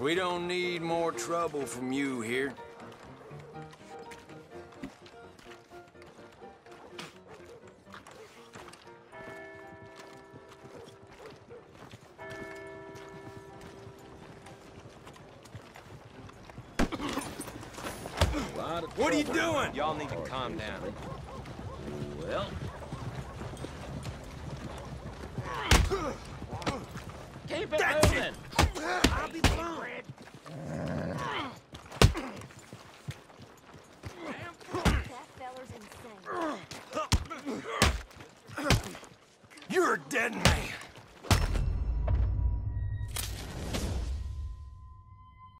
We don't need more trouble from you here. What are you doing? Y'all need to calm down. Well... Keep it moving! I'll be fine. That feller's insane. You're a dead man.